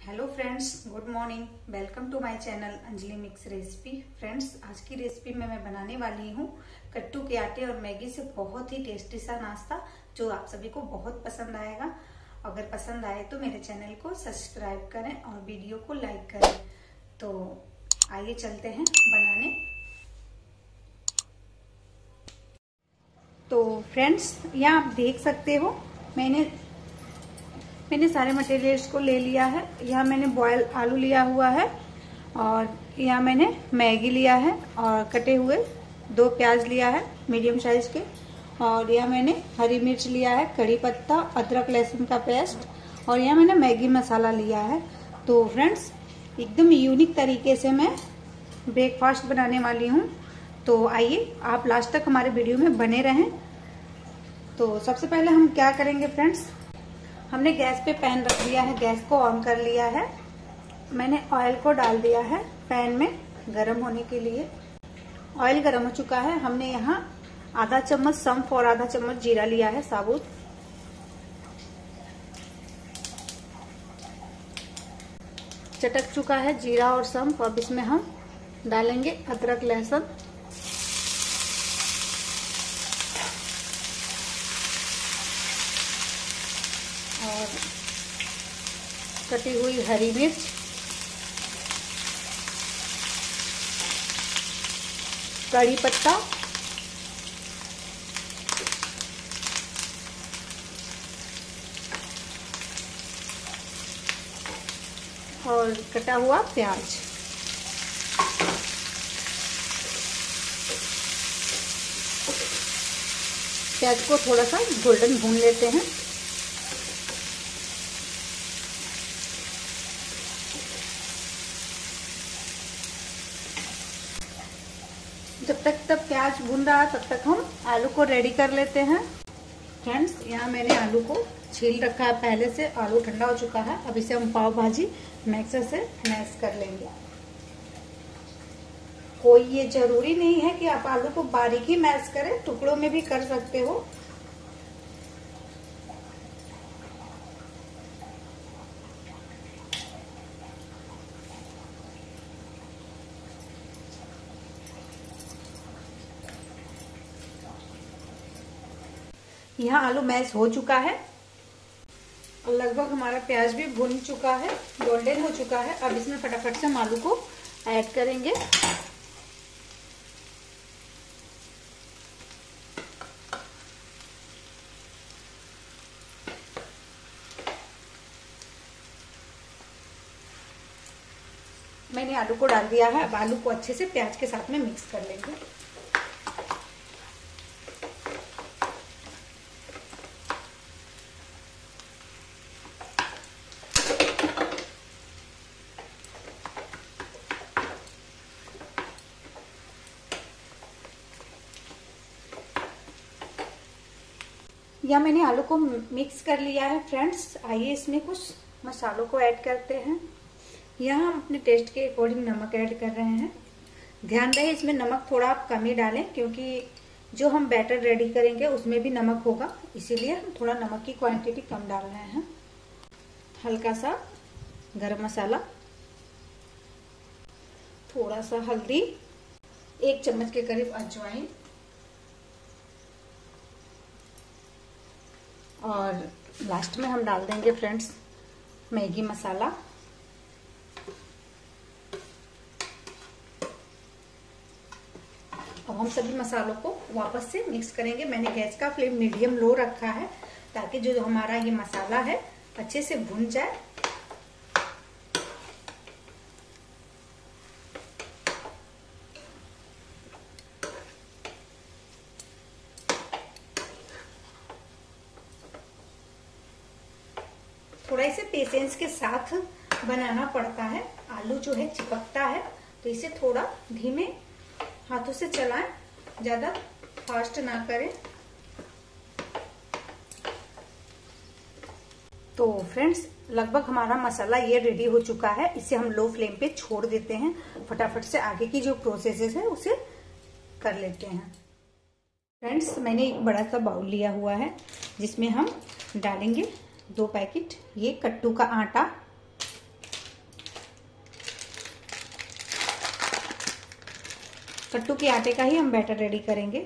Hello friends, good morning. Welcome to my channel Anjali mix recipe. Friends, आज की recipe में मैं बनाने वाली हूँ कट्टू के आटे और मैगी से बहुत ही टेस्टी सा नाश्ता जो आप सभी को बहुत पसंद आएगा। अगर पसंद आए तो मेरे चैनल को सब्सक्राइब करें और वीडियो को लाइक करें। तो आइए चलते हैं बनाने। तो फ्रेंड्स, यहाँ आप देख सकते हो मैंने सारे मटेरियल्स को ले लिया है। यहाँ मैंने बॉयल आलू लिया हुआ है और यहाँ मैंने मैगी लिया है और कटे हुए 2 प्याज लिया है मीडियम साइज के, और यहाँ मैंने हरी मिर्च लिया है, कड़ी पत्ता, अदरक लहसुन का पेस्ट, और यहाँ मैंने मैगी मसाला लिया है। तो फ्रेंड्स, एकदम यूनिक तरीके से मैं ब्रेकफास्ट बनाने वाली हूँ। तो आइए आप लास्ट तक हमारे वीडियो में बने रहें। तो सबसे पहले हम क्या करेंगे फ्रेंड्स, हमने गैस पे पैन रख दिया है, गैस को ऑन कर लिया है। मैंने ऑयल को डाल दिया है पैन में गरम होने के लिए। ऑयल गरम हो चुका है। हमने यहाँ आधा चम्मच सौंफ और आधा चम्मच जीरा लिया है साबुत। चटक चुका है जीरा और सौंफ। अब इसमें हम डालेंगे अदरक लहसुन, और कटी हुई हरी मिर्च, कड़ी पत्ता, और कटा हुआ प्याज। प्याज को थोड़ा सा गोल्डन भून लेते हैं। जब तक प्याज भून रहा तब तक हम आलू को रेडी कर लेते हैं। फ्रेंड्स, यहाँ मैंने आलू को छील रखा है पहले से। आलू ठंडा हो चुका है। अब इसे हम पाव भाजी मिक्सर से मैश कर लेंगे। कोई ये जरूरी नहीं है कि आप आलू को बारीक ही मैश करें, टुकड़ों में भी कर सकते हो। यहाँ आलू मैश हो चुका है और लगभग हमारा प्याज भी भुन चुका है, गोल्डन हो चुका है। अब इसमें फटाफट से हम आलू को ऐड करेंगे। मैंने आलू को डाल दिया है। अब आलू को अच्छे से प्याज के साथ में मिक्स कर लेंगे। या मैंने आलू को मिक्स कर लिया है। फ्रेंड्स, आइए इसमें कुछ मसालों को ऐड करते हैं। यहाँ हम अपने टेस्ट के अकॉर्डिंग नमक ऐड कर रहे हैं। ध्यान रहे इसमें नमक थोड़ा आप कम ही डालें, क्योंकि जो हम बैटर रेडी करेंगे उसमें भी नमक होगा, इसीलिए हम थोड़ा नमक की क्वांटिटी कम डाल रहे हैं। हल्का सा गरम मसाला, थोड़ा सा हल्दी, 1 चम्मच के करीब अजवाइन, और लास्ट में हम डाल देंगे फ्रेंड्स मैगी मसाला। अब हम सभी मसालों को वापस से मिक्स करेंगे। मैंने गैस का फ्लेम मीडियम लो रखा है ताकि जो हमारा ये मसाला है अच्छे से भुन जाए। थोड़ा इसे पेशेंस के साथ बनाना पड़ता है। आलू जो है चिपकता है, तो इसे थोड़ा धीमे हाथों से चलाएं, ज्यादा फास्ट ना करें। तो फ्रेंड्स, लगभग हमारा मसाला ये रेडी हो चुका है। इसे हम लो फ्लेम पे छोड़ देते हैं। फटाफट से आगे की जो प्रोसेस है उसे कर लेते हैं। फ्रेंड्स, मैंने एक बड़ा सा बाउल लिया हुआ है जिसमें हम डालेंगे 2 पैकेट ये कट्टू का आटा। सत्तू के आटे का ही हम बैटर रेडी करेंगे।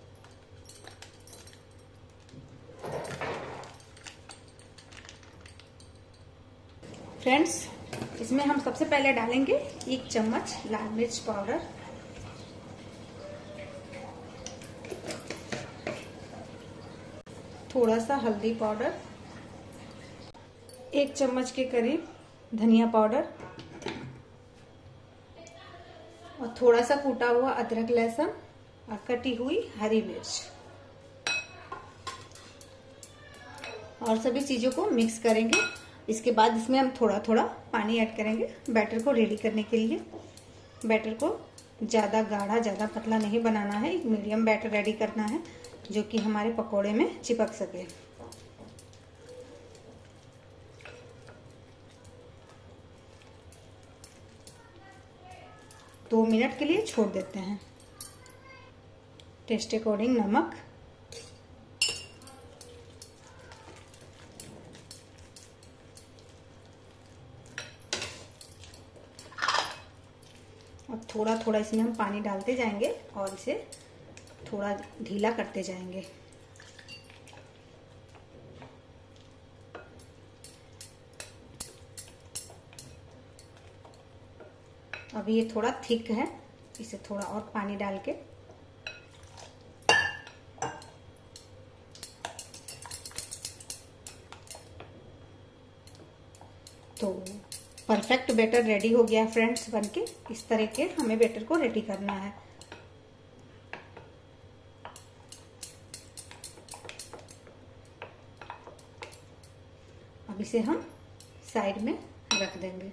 फ्रेंड्स, इसमें हम सबसे पहले डालेंगे 1 चम्मच लाल मिर्च पाउडर, थोड़ा सा हल्दी पाउडर, 1 चम्मच के करीब धनिया पाउडर और थोड़ा सा कूटा हुआ अदरक लहसुन और कटी हुई हरी मिर्च, और सभी चीजों को मिक्स करेंगे। इसके बाद इसमें हम थोड़ा थोड़ा पानी ऐड करेंगे बैटर को रेडी करने के लिए। बैटर को ज़्यादा गाढ़ा ज़्यादा पतला नहीं बनाना है, एक मीडियम बैटर रेडी करना है जो कि हमारे पकोड़े में चिपक सके। दो मिनट के लिए छोड़ देते हैं। टेस्ट अकॉर्डिंग नमक, और थोड़ा थोड़ा इसमें हम पानी डालते जाएंगे और इसे थोड़ा ढीला करते जाएंगे। अब ये थोड़ा थिक है, इसे थोड़ा और पानी डाल के तो परफेक्ट बैटर रेडी हो गया फ्रेंड्स बनके। इस तरह के हमें बैटर को रेडी करना है। अब इसे हम साइड में रख देंगे।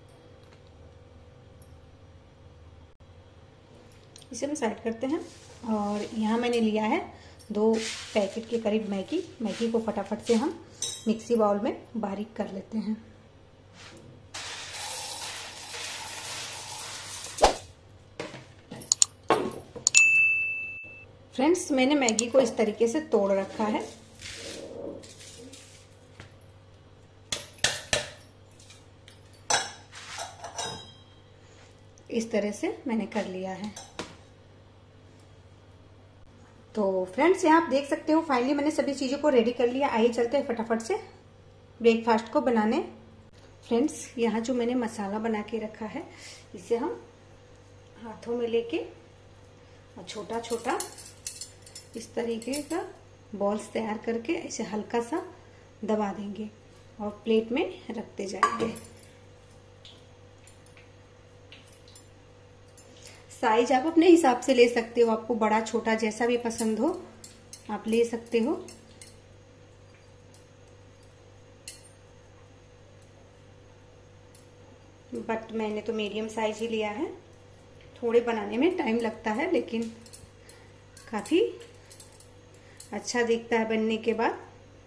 इसे हम साइड करते हैं और यहाँ मैंने लिया है 2 पैकेट के करीब मैगी को फटाफट से हम मिक्सी बाउल में बारीक कर लेते हैं। फ्रेंड्स, मैंने मैगी को इस तरीके से तोड़ रखा है। इस तरह से मैंने कर लिया है। तो फ्रेंड्स, यहाँ आप देख सकते हो फाइनली मैंने सभी चीज़ों को रेडी कर लिया। आइए चलते हैं फटाफट से ब्रेकफास्ट को बनाने। फ्रेंड्स, यहाँ जो मैंने मसाला बना के रखा है इसे हम हाथों में लेके और छोटा छोटा इस तरीके का बॉल्स तैयार करके इसे हल्का सा दबा देंगे और प्लेट में रखते जाएंगे। साइज आप अपने हिसाब से ले सकते हो, आपको बड़ा छोटा जैसा भी पसंद हो आप ले सकते हो। बट मैंने तो मीडियम साइज ही लिया है। थोड़े बनाने में टाइम लगता है लेकिन काफी अच्छा दिखता है बनने के बाद।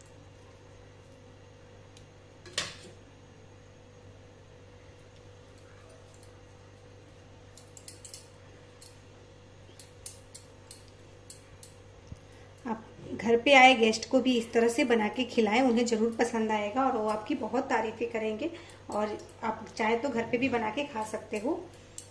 आप घर पे आए गेस्ट को भी इस तरह से बना के खिलाएं, उन्हें जरूर पसंद आएगा और वो आपकी बहुत तारीफें करेंगे। और आप चाहे तो घर पे भी बना के खा सकते हो।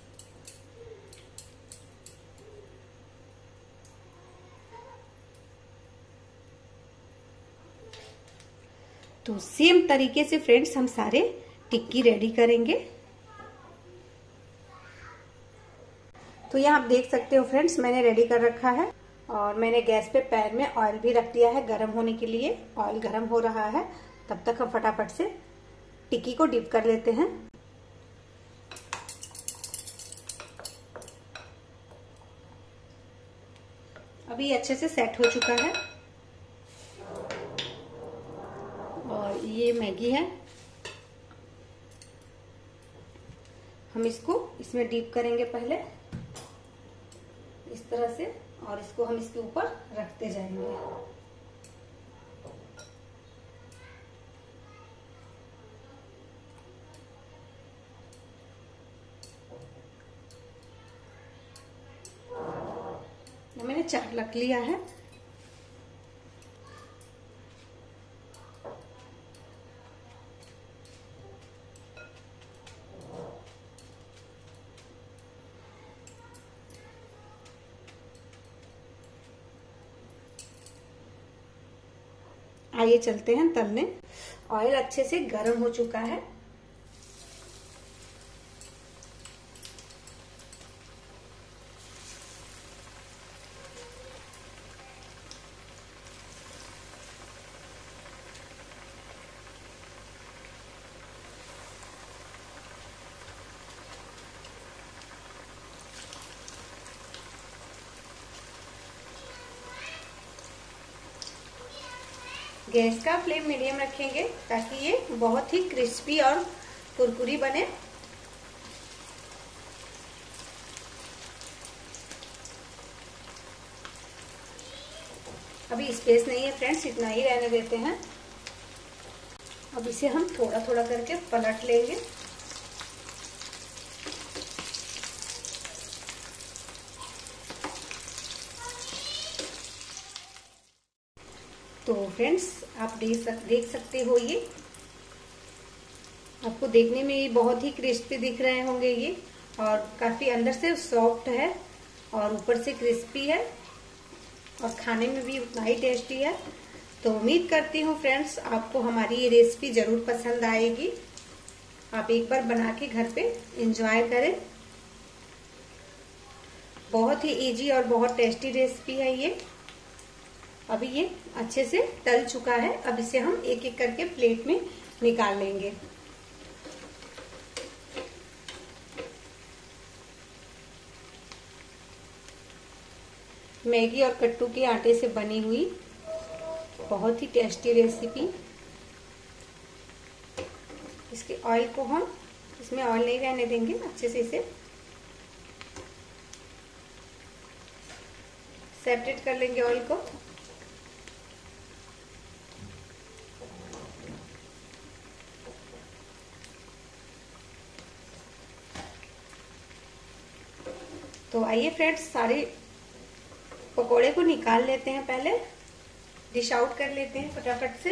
तो सेम तरीके से फ्रेंड्स हम सारे टिक्की रेडी करेंगे। तो यहाँ आप देख सकते हो फ्रेंड्स मैंने रेडी कर रखा है और मैंने गैस पे पैन में ऑयल भी रख दिया है गर्म होने के लिए। ऑयल गर्म हो रहा है, तब तक हम फटाफट से टिक्की को डिप कर लेते हैं। अभी अच्छे से सेट हो चुका है और ये मैगी है। हम इसको इसमें डीप करेंगे पहले इस तरह से और इसको हम इसके ऊपर रखते जाएंगे। मैंने 4 रख लिया है। आइए चलते हैं तलने। ऑयल अच्छे से गर्म हो चुका है। गैस का फ्लेम मीडियम रखेंगे ताकि ये बहुत ही क्रिस्पी और कुरकुरी बने। अभी स्पेस नहीं है फ्रेंड्स, इतना ही रहने देते हैं। अब इसे हम थोड़ा थोड़ा करके पलट लेंगे। तो फ्रेंड्स आप देख सकते हो, ये आपको देखने में ये बहुत ही क्रिस्पी दिख रहे होंगे ये, और काफी अंदर से सॉफ्ट है और ऊपर से क्रिस्पी है और खाने में भी उतना ही टेस्टी है। तो उम्मीद करती हूँ फ्रेंड्स आपको हमारी ये रेसिपी जरूर पसंद आएगी। आप एक बार बना के घर पे एंजॉय करें। बहुत ही इजी और बहुत टेस्टी रेसिपी है ये। अभी ये अच्छे से तल चुका है। अब इसे हम एक एक करके प्लेट में निकाल लेंगे। मैगी और कट्टू के आटे से बनी हुई बहुत ही टेस्टी रेसिपी। इसके ऑयल को हम इसमें ऑयल नहीं रहने देंगे, अच्छे से इसे सेपरेट कर लेंगे ऑयल को। तो आइए फ्रेंड्स सारे पकोड़े को निकाल लेते हैं। पहले डिश आउट कर लेते हैं फटाफट से।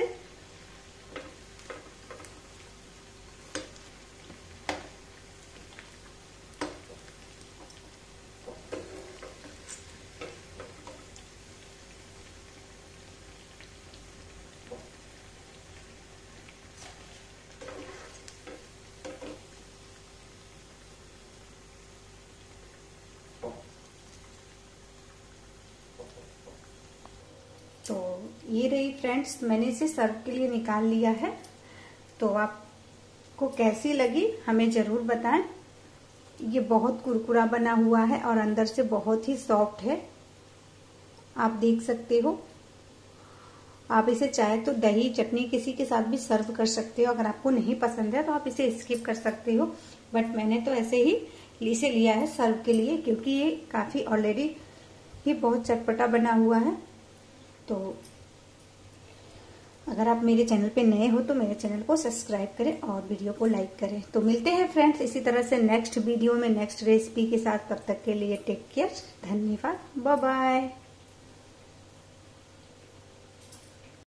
तो ये रही फ्रेंड्स, मैंने इसे सर्व के लिए निकाल लिया है। तो आपको कैसी लगी हमें जरूर बताएं। ये बहुत कुरकुरा बना हुआ है और अंदर से बहुत ही सॉफ्ट है, आप देख सकते हो। आप इसे चाहे तो दही चटनी किसी के साथ भी सर्व कर सकते हो। अगर आपको नहीं पसंद है तो आप इसे स्किप कर सकते हो, बट मैंने तो ऐसे ही इसे लिया है सर्व के लिए, क्योंकि ये काफी ऑलरेडी ये बहुत चटपटा बना हुआ है। तो अगर आप मेरे चैनल पे नए हो तो मेरे चैनल को सब्सक्राइब करें और वीडियो को लाइक करें। तो मिलते हैं फ्रेंड्स इसी तरह से नेक्स्ट वीडियो में नेक्स्ट रेसिपी के साथ। तब तक के लिए टेक केयर, धन्यवाद, बाय बाय।